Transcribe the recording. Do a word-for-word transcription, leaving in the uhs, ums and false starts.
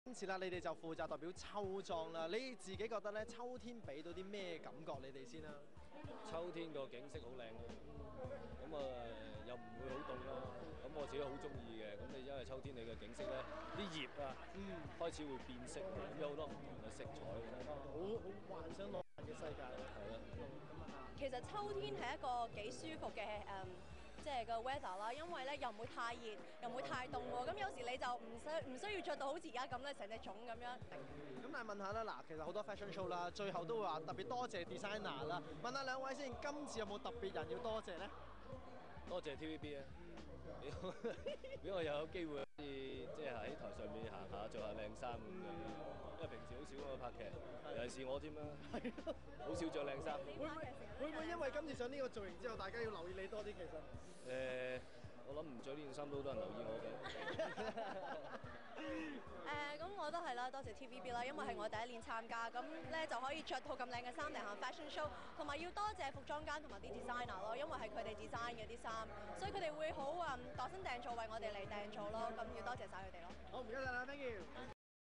今次啦，你哋就負責代表秋裝啦。你自己覺得咧，秋天俾到啲咩感覺你哋先啦？ 秋天個景色好靚啦，咁啊又唔會好凍啦，咁我自己好中意嘅。咁你因為秋天你嘅景色咧，啲葉啊，嗯，開始會變色，咁有好多唔同嘅色彩， 好好幻想浪漫嘅世界。 係啦。 其實秋天係一個幾舒服嘅誒。即係個 weather 啦，因為咧又唔會太熱，又唔會太凍喎。咁有時你就唔需唔需要着到好似而家咁咧，成隻粽咁樣。 咁但係問下啦，嗱，其實好多 fashion show 啦，最後都會話特別多謝 designer 啦。問下兩位先，今次有冇特別人要多謝咧？ 多謝 T V B 啊，俾我俾我有機會可以即係喺台上面行下，着下靚衫咁樣。因為平時好少啊拍劇，尤其是我添啦，好少着靚衫。 會唔會會唔會因為今次上呢個造型之後，大家要留意你多啲？其實誒，我諗唔着呢件衫都好多人留意我嘅。 誒，咁我都係啦，多謝 T V B 啦，因為係我第一年參加，咁咧就可以着套咁靚嘅衫嚟行 fashion show， 同埋要多謝服裝間同埋啲 designer 咯，因為係佢哋 design 嘅啲衫，所以佢哋會好啊度身訂造為我哋嚟訂做咯，咁要多謝晒佢哋咯。 好，唔該晒啦 ，thank you。